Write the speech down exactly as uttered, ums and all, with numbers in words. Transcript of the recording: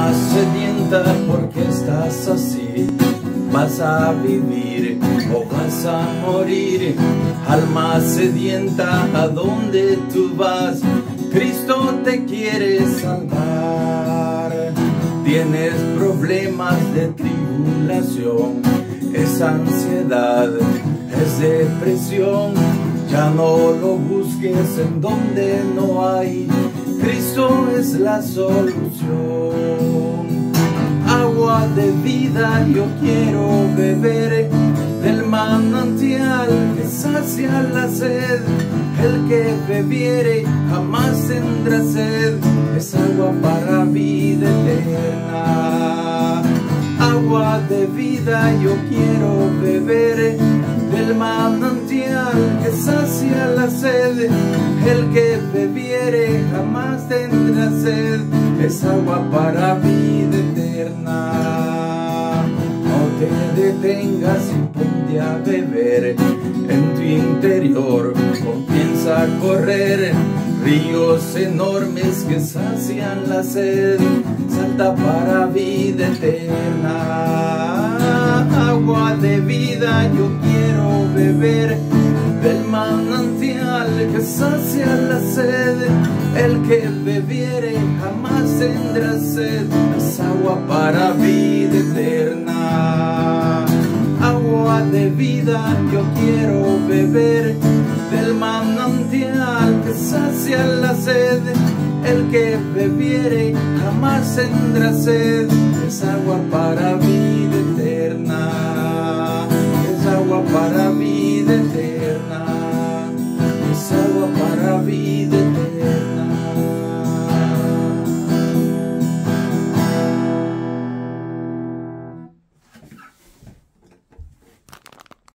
Alma sedienta, ¿por qué estás así? ¿Vas a vivir o vas a morir? Alma sedienta, ¿a dónde tú vas? Cristo te quiere salvar. Tienes problemas de tribulación, es ansiedad, es depresión. Ya no lo busques en donde no hay. Cristo es la solución. Agua de vida yo quiero beber, del manantial que sacia la sed. El que bebiere jamás tendrá sed, es agua para vida eterna. Agua de vida yo quiero beber, del manantial que sacia la sed. El que bebiere jamás tendrá sed, es agua para vida eterna. No te detengas y ponte a beber, en tu interior comienza a correr ríos enormes que sacian la sed. Salta para vida eterna. Agua de vida yo quiero beber, del manantial que sacia la sed. El que bebiere jamás tendrá sed, es agua para vida eterna. Agua de vida yo quiero beber, del manantial que sacia la sed. El que bebiere jamás tendrá sed, es agua para vida